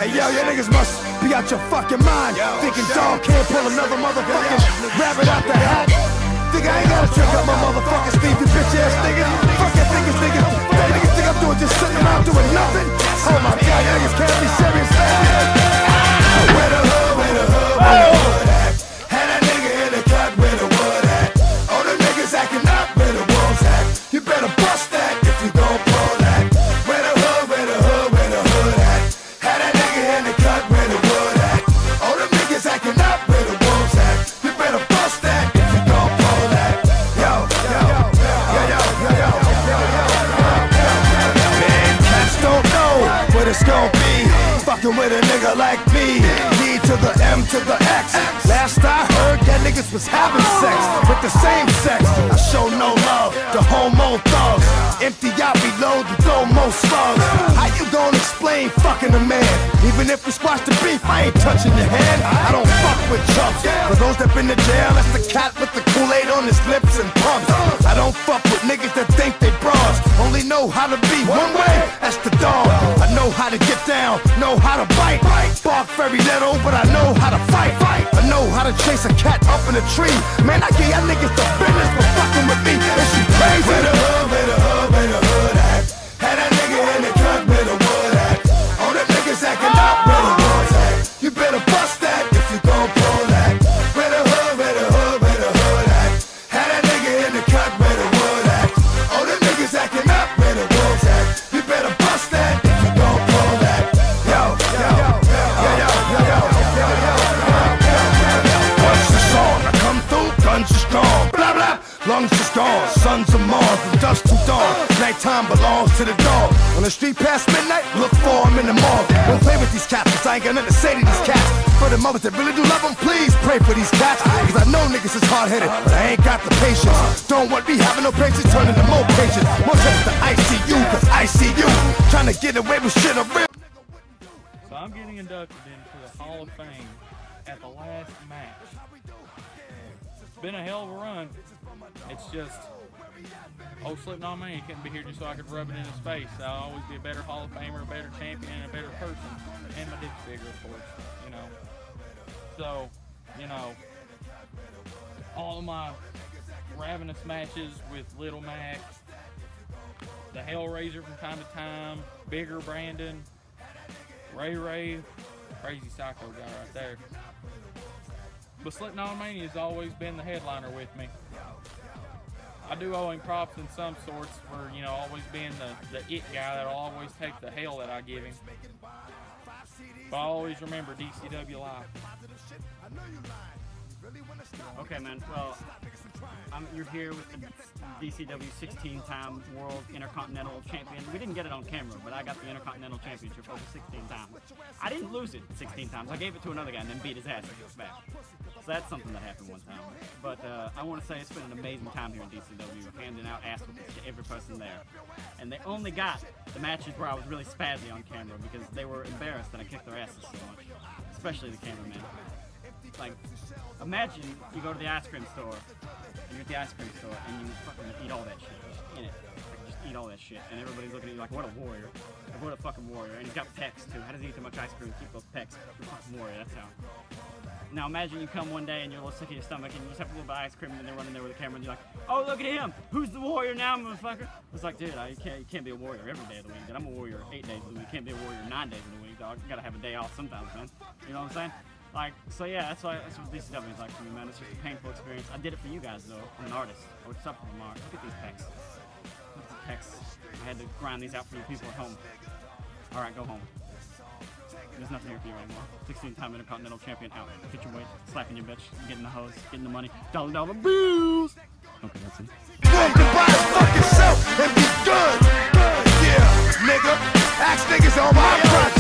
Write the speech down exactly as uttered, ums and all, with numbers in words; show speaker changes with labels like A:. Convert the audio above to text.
A: Hey yo, you niggas must be out your fucking mind. Yo, thinking dog can't pull another motherfucking rabbit out the hat. Think I ain't gotta trick up my motherfucking Steve, you bitch ass niggas. Fuck that niggas, niggas. That niggas think I'm doing just sitting around doing nothing. Oh my god, you niggas can't be serious, man. Where the hood, where the hood, where the hood at? Had that nigga in the cut where the wood at. All the niggas acting up where the wolves at. You better bust that if you gon' pull that. Where the hood, where the hood, where the hood at? Had that nigga in the cut where the wood at. All the niggas acting up where the wolves at. You better bust that if you gon' pull that. Yo, yo, yo, yo, yo, yo, yo, yo, yo. Man, cats don't know what it's gon' be. Fucking with a nigga like me. D to the M to the X. Last I heard, that niggas was having sex with the same sex. I show no love to homo thugs. Empty out, reload, and throw more slugs. How you gonna explain fucking a man? Even if we squash the beef, I ain't touching your hand. I don't fuck with chumps. For those that been to jail, that's the cat with the Kool-Aid on his lips and pumps. I don't fuck with niggas that think they bras. Only know how to be one way, that's the dog. I know how to get down, know how to bite. Bark very little, but I know how to fight. I know how to chase a cat up in a tree. Man, I give y'all niggas the business for fucking with me. Is she crazy? Where the hood, where the hood, where the hood at? Had that nigga in the cut where the wood at. All the niggas acting up where the wolves at. You better bust that if you gon' pull that. Where the hood, where the hood, where the hood at? Had that nigga in the cut where the wood at. All the niggas acting up where the wolves at. You better bust that if you gon' pull that. Yo, yo, yo, yo, yo, yo, yo, yo, yo, yo. Once the song, I come through, guns are strong. Blah blah, lungs is gone, sons of Mars, from dusk to dawn. Nighttime belongs to the dog. On the street past midnight, look for him in the mall. Don't play with these cats, cause I ain't got nothing to say to these cats. For the mothers that really do love them, please pray for these cats. Cause I know niggas is hard-headed, but I ain't got the patience. Don't want me having no patience, turning to more patience. More trips to I C U, cause I see you trying to get away with shit. Real.
B: So I'm getting inducted into the Hall of Fame at the last match. It's been a hell of a run. It's just, old Slipknotamania couldn't be here just so I could rub it in his face. I'll always be a better Hall of Famer, a better champion, and a better person. And my dick's bigger, of course, you know. So, you know, all of my ravenous matches with Lil Mac, the Hellraiser from time to time, Bigger Brandon, Ray Ray, crazy psycho guy right there. But Slipknotamania has always been the headliner with me. I do owe him props in some sorts for, you know, always being the, the it guy that'll always take the hell that I give him. But I always remember D C W Live.
C: Okay, man. Well, I'm, you're here with the D C W sixteen-time World Intercontinental Champion. We didn't get it on camera, but I got the Intercontinental Championship over sixteen times. I didn't lose it sixteen times. I gave it to another guy and then beat his ass back. So that's something that happened one time. But uh, I want to say it's been an amazing time here in D C W, handing out ass whoopings to every person there. And they only got the matches where I was really spazzy on camera because they were embarrassed that I kicked their asses so much, especially the cameraman. Like, imagine you go to the ice cream store, and you're at the ice cream store, and you fucking eat all that shit. Just in it. Like, just eat all that shit. And everybody's looking at you like, what a warrior. Like, what a fucking warrior. And he's got pecs, too. How does he eat so much ice cream and keep those pecs? You're a fucking warrior, that's how. Now imagine you come one day and you're a little sick of your stomach and you just have a little bit of ice cream and they're running there with a camera and you're like, oh, look at him. Who's the warrior now, motherfucker? It's like, dude, I, you, can't, you can't be a warrior every day of the week. Dude. I'm a warrior eight days of the week. You can't be a warrior nine days of the week, dog. You gotta have a day off sometimes, man. You know what I'm saying? Like, so yeah, that's why that's what D C W is like for me, man. It's just a painful experience. I did it for you guys, though. I'm an artist. I would suffer from art. Look at these pecs. Look at these pecs. I had to grind these out for you people at home. All right, go home. There's nothing here for you anymore. sixteen-time Intercontinental Champion out. Get your weight, slapping your bitch, getting the hose, getting the money, dollar dollar bills. Okay, that's it.
A: Walk the by fuck yourself and be good. Yeah, nigga. Ask niggas on my project.